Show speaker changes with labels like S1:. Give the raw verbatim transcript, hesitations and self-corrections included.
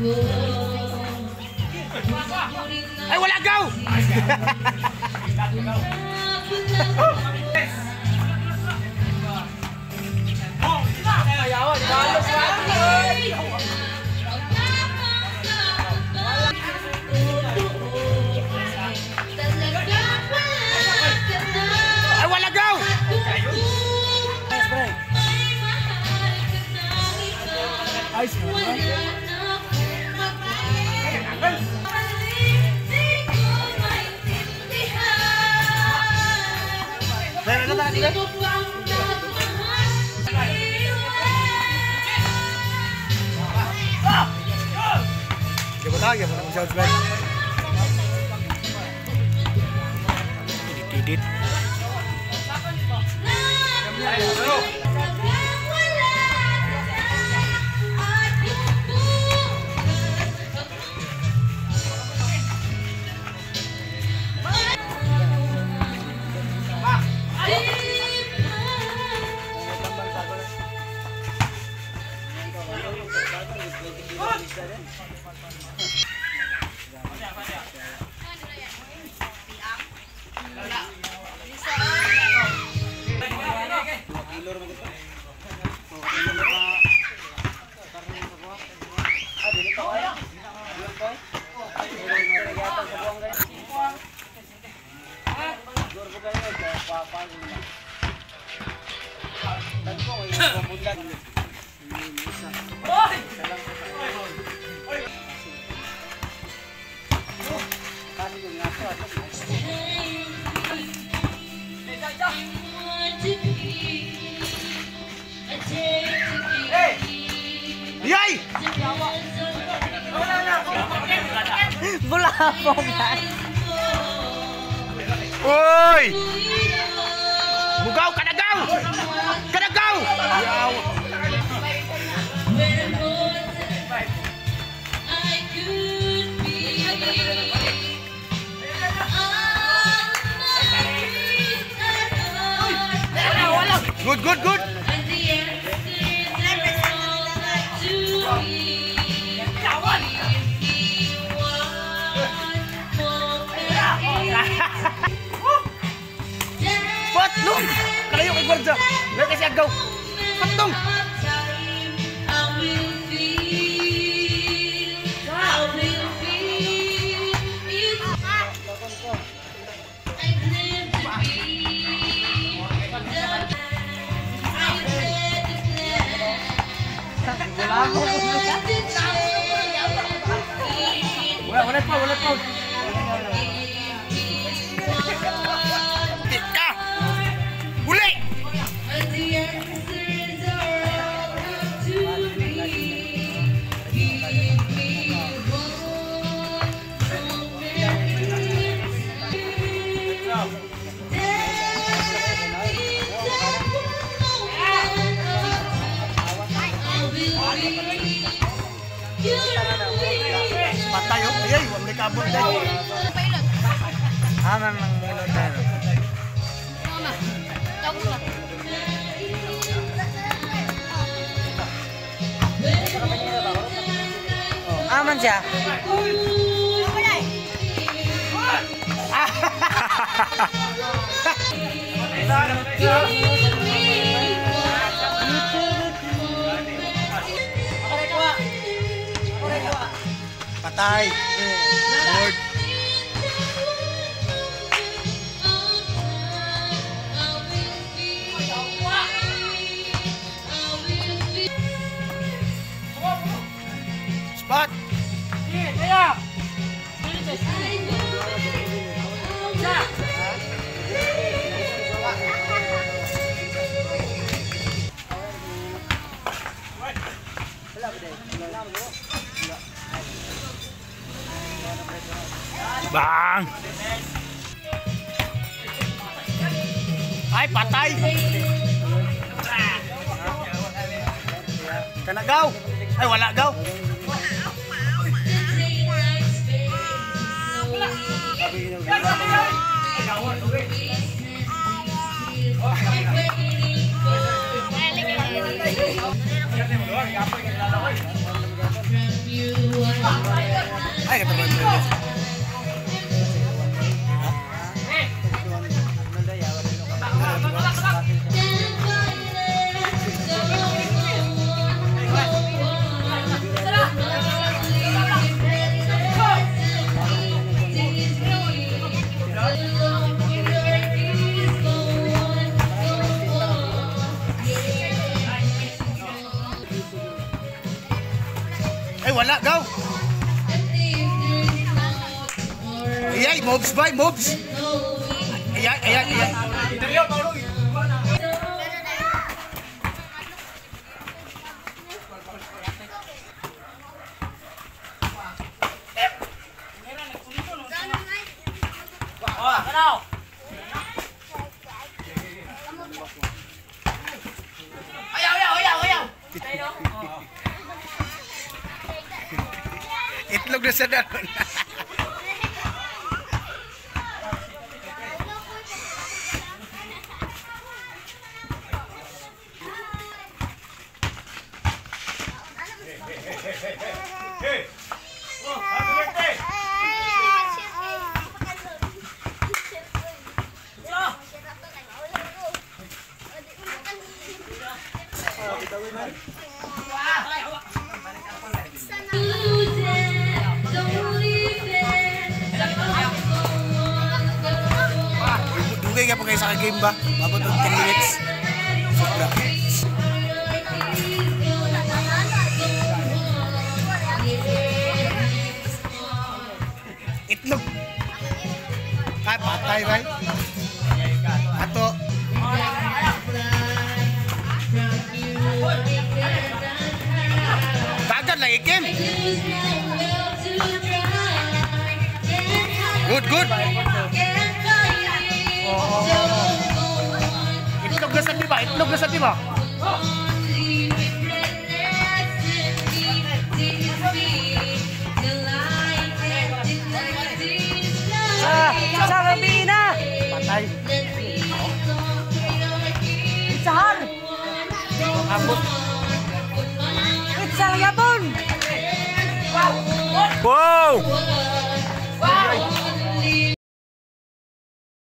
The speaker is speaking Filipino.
S1: Ay, wala gaw! Ay, wala gaw! Ice naman. Meron na tayo dito. Gimana tayo? Gimana mag-shout back? Didit-didit. Yay!
S2: Bulabog yan.
S1: Uy! Bugaw! Kanagaw! Kanagaw! Good, good, good! Patlong! Kalayo kay Gwarda! Meron kasi agaw! Patlong! Wala, wala pa, wala pa! Tika! Huli! Patay oh, ayay, wala may kabot dahil. Haman ng mulot dahil.
S2: Mama, kamu lah. Aman siya.
S1: Patay. Lord. Spot. Kaya. Bang! Ay, patay! Kanagaw! Ay, wala gaw!
S2: You
S1: wala, go! Ayay, moves boy, moves! Ayan, ayan, ayan. Itlog na sa daron. Dugay ka pa kayo sa game ba? Babot ng ten minutes. Sobra. Itlog. Kaya patay, right? Ato. Dagan lagi, Kim. Good, good. Itlog na sa diba? Itlog na sa diba?
S2: Sa, sa Rabina.
S1: Patay.
S2: Itzahan.
S1: Ambot.
S2: Itzal Gabon.
S1: Wow!